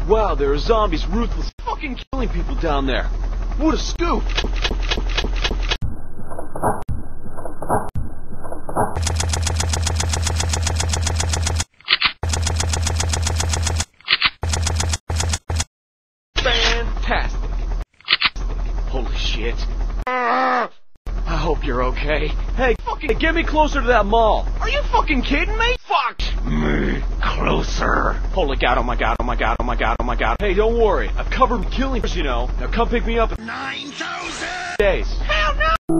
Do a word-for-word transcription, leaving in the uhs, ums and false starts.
Wow, there are zombies ruthless fucking killing people down there. What a scoop! Fantastic. Holy shit. I hope you're okay. Hey, fucking get me closer to that mall. Are you fucking kidding me? Fuck me closer. Holy god, oh my god, oh my god, oh my god, oh my god. Hey, don't worry. I've covered killing, you know. Now come pick me up in nine thousand days. Hell no!